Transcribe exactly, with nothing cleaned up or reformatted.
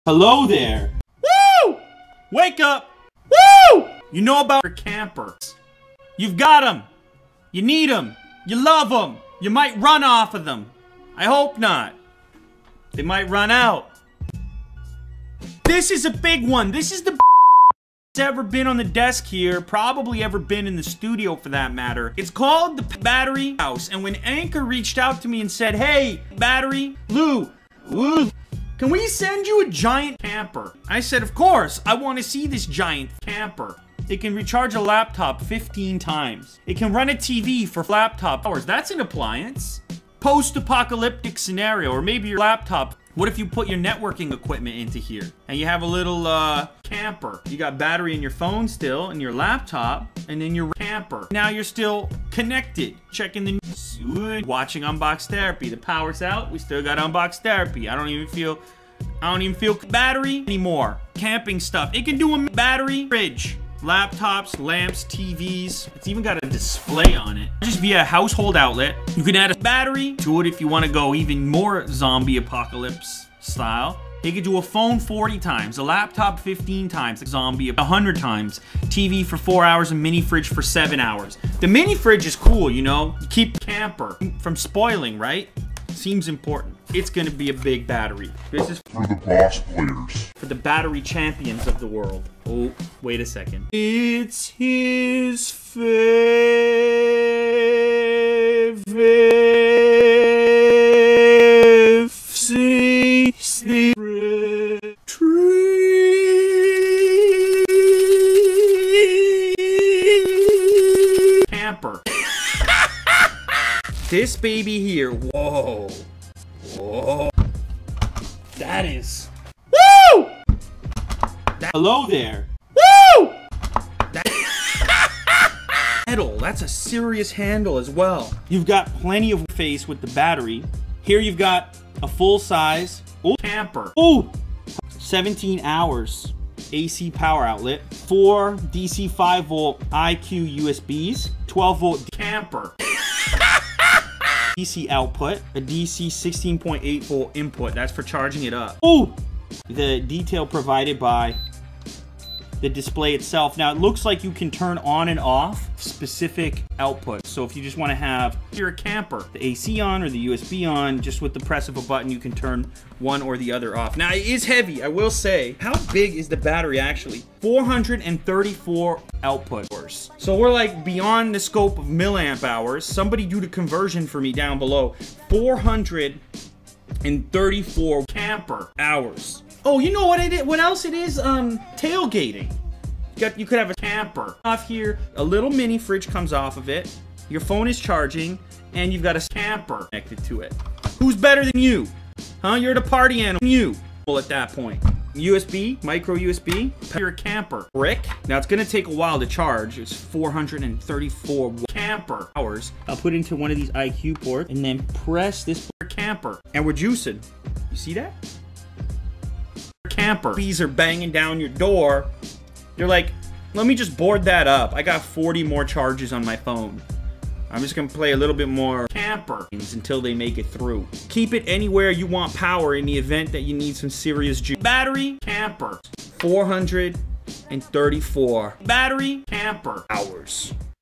Hello there. Woo! Wake up. Woo! You know about your campers. You've got them. You need them. You love them. You might run off of them. I hope not. They might run out. This is a big one. This is the that's ever been on the desk here, probably ever been in the studio for that matter. It's called the Battery House, and when Anchor reached out to me and said, hey, Battery, Lou, Lou, can we send you a giant camper? I said, of course, I want to see this giant camper. It can recharge a laptop fifteen times. It can run a T V for laptop hours. That's an appliance. Post-apocalyptic scenario, or maybe your laptop. What if you put your networking equipment into here and you have a little uh, camper? You got battery in your phone still and your laptop and then your camper. Now you're still connected, checking the news, watching Unbox Therapy. The power's out, we still got Unbox Therapy. I don't even feel, I don't even feel battery anymore. Camping stuff, it can do a battery fridge. Laptops, lamps, T Vs. It's even got a display on it. Just via a household outlet. You can add a battery to it if you want to go even more zombie apocalypse style. You could do a phone forty times, a laptop fifteen times, a zombie one hundred times, T V for four hours, and mini fridge for seven hours. The mini fridge is cool, you know? You keep the camper from spoiling, right? Seems important. It's gonna be a big battery. This is for the boss players. For the battery champions of the world. Oh, wait a second. It's his favorite tree. Camper. This baby here, whoa. Whoa. That is. Woo! That, Hello there. woo! That metal, that's a serious handle as well. You've got plenty of space with the battery. Here you've got a full size ooh, camper. Ooh! seventeen hours A C power outlet, four D C five volt I Q U S Bs, twelve volt Camper. D C output, a D C sixteen point eight volt input. That's for charging it up. Ooh! The detail provided by the display itself. Now it looks like you can turn on and off specific output. So if you just want to have You're a camper. the A C on or the U S B on, just with the press of a button you can turn one or the other off. Now it is heavy, I will say. How big is the battery actually? four hundred thirty-four output hours. So we're like beyond the scope of milliamp hours. Somebody do the conversion for me down below. four hundred thirty-four Camper. hours. Oh, you know what it is? What else it is? Um, tailgating. You got, you could have a Camper. off here. A little mini fridge comes off of it. Your phone is charging, and you've got a Camper. connected to it. Who's better than you? Huh? You're the party animal. You. Well, at that point. U S B, micro U S B. You're a camper. Brick. Now it's gonna take a while to charge. It's four hundred thirty-four Camper. hours. I'll put it into one of these I Q ports and then press this, You're a camper. and we're juicing. You see that? Camper. Bees are banging down your door. You're like, let me just board that up. I got forty more charges on my phone. I'm just gonna play a little bit more Camper. until they make it through. Keep it anywhere you want power in the event that you need some serious juice. Battery, Camper. four hundred thirty-four Battery. Camper. hours.